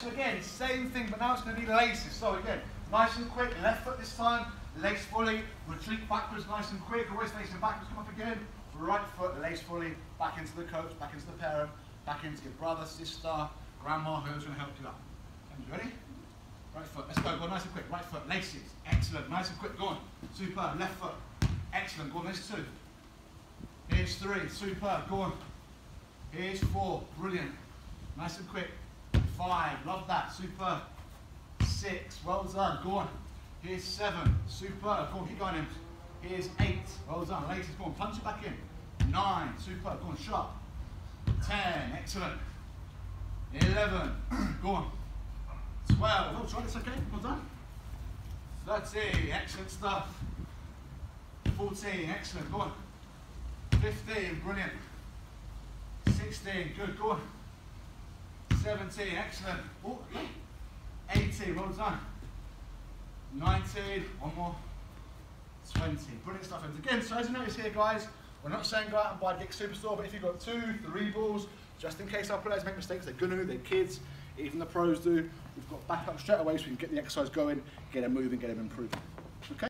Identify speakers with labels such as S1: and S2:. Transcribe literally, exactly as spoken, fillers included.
S1: So again, same thing, but now it's going to be laces. So again, nice and quick, left foot this time, lace volley, retreat backwards nice and quick, always facing backwards, come up again, right foot, lace volley, back into the coach, back into the parent, back into your brother, sister, grandma, whoever's going to help you out. You ready? Right foot, let's go, go nice and quick, right foot, laces, excellent, nice and quick, go on, superb, left foot, excellent, go on, there's two. Here's three, superb, go on. Here's four, brilliant, nice and quick. Five, love that, superb. Six, well done, go on. Here's seven, superb, go on, keep going in. Here's eight, well done, laces, go on, punch it back in. Nine, superb, go on, sharp. Ten, excellent. Eleven, go on. Twelve, oh, try this, okay, well done. Thirteen, excellent stuff. Fourteen, excellent, go on. Fifteen, brilliant. Sixteen, good, go on. seventeen, excellent. Oh, eighteen, well done. nineteen, one more. twenty, brilliant stuff. And again, so as you notice here, guys, we're not saying go out and buy Dick Superstore, but if you've got two, three balls, just in case our players make mistakes, they're gonna, they're kids, even the pros do, we've got backup straight away so we can get the exercise going, get them moving, get them improving. Okay?